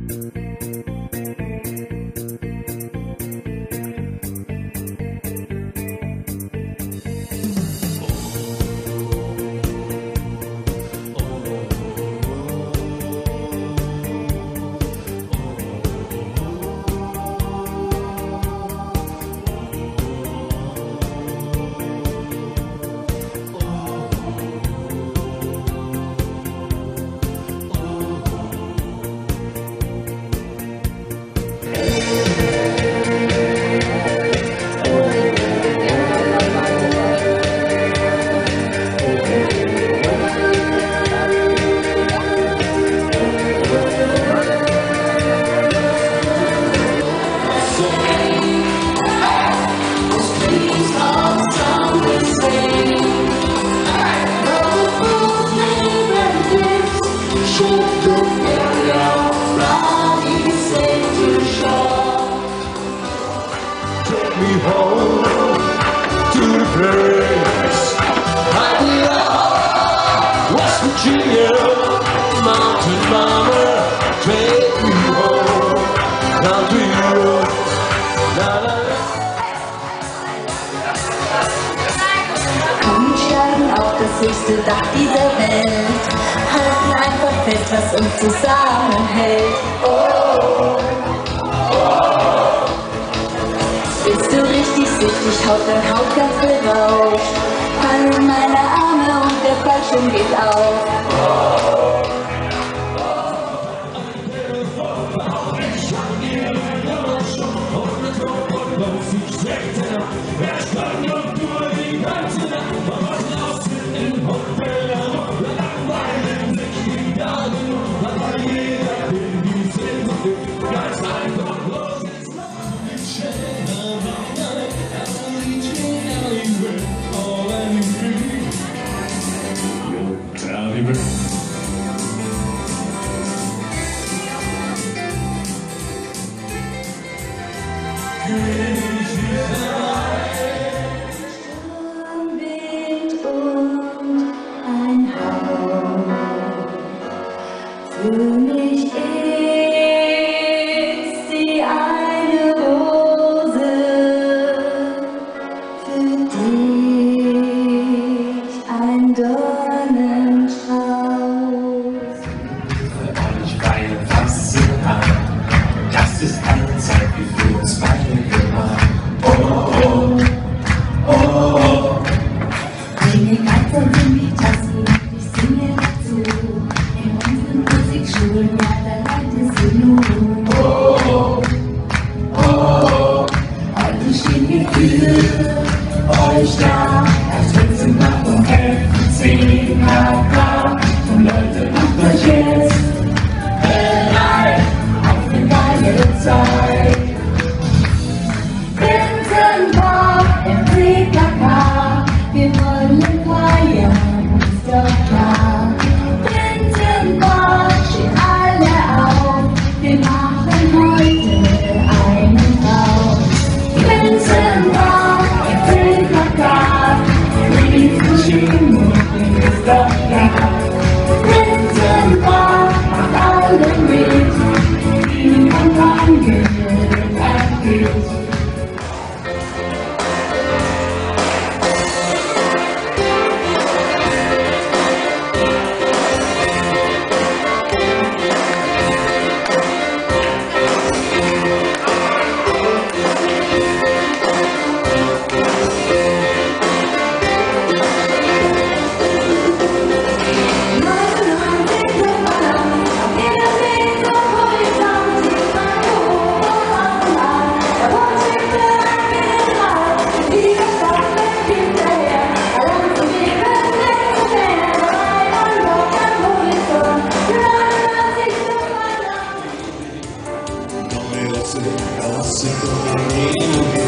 Komm, steigen auf das höchste Dach dieser Welt, halten einfach fest, was uns zusammenhält. Oh, oh. Bist du richtig süchtig, haut dein Haut ganz berauscht, fallen meine Arme und der Fallschirm geht auf. Sturmwind und ein Hauch, für mich ist sie eine Rose, für dich ein Dornenstrauß. Für euch beide faszinant, das ist eine Zeit wie für uns beide gemacht. Oh, oh, oh, oh. Eine ganz Invitation, ich singe dazu. In unseren Musikschulen, ja, da lernt es sie nun. Oh, oh, oh. Heute stehen wir für euch da, Als wenn sie nach um 11:10 nach und Leute, macht euch jetzt bereit auf eine geile Zeit. Winterpark im PKK, wir wollen feiern, ist doch klar. Winterpark, stehen alle auf, wir machen heute einen Traum. Winterpark im PKK, Stimmung ist doch klar. Winterpark macht alle mit, Niemand kann gehen, geht. I'll sing